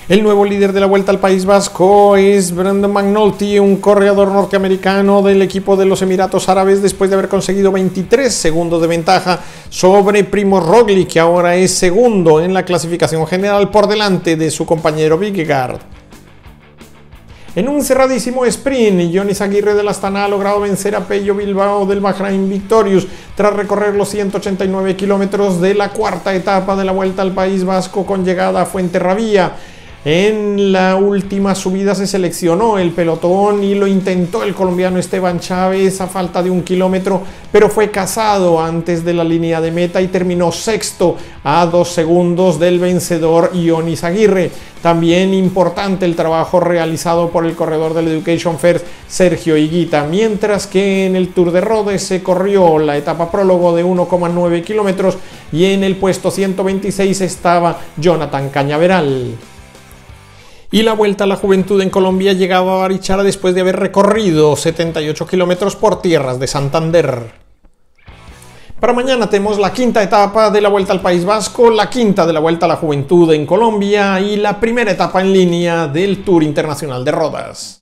El nuevo líder de la Vuelta al País Vasco es Brandon McNulty, un corredor norteamericano del equipo de los Emiratos Árabes, después de haber conseguido 23 segundos de ventaja sobre Primož Roglič, que ahora es segundo en la clasificación general por delante de su compañero Vingegaard. En un cerradísimo sprint, Johnny Aguirre del Astana ha logrado vencer a Pello Bilbao del Bahrain Victorious tras recorrer los 189 kilómetros de la cuarta etapa de la Vuelta al País Vasco con llegada a Fuenterrabía. En la última subida se seleccionó el pelotón y lo intentó el colombiano Esteban Chávez a falta de 1 kilómetro, pero fue cazado antes de la línea de meta y terminó sexto a 2 segundos del vencedor Johnny Aguirre. También importante el trabajo realizado por el corredor del Education First Sergio Higuita, mientras que en el Tour de Rhodes se corrió la etapa prólogo de 1,9 kilómetros y en el puesto 126 estaba Jonathan Cañaveral. Y la Vuelta a la Juventud en Colombia llegaba a Barichara después de haber recorrido 78 kilómetros por tierras de Santander. Para mañana tenemos la quinta etapa de la Vuelta al País Vasco, la quinta de la Vuelta a la Juventud en Colombia y la primera etapa en línea del Tour Internacional de Rodas.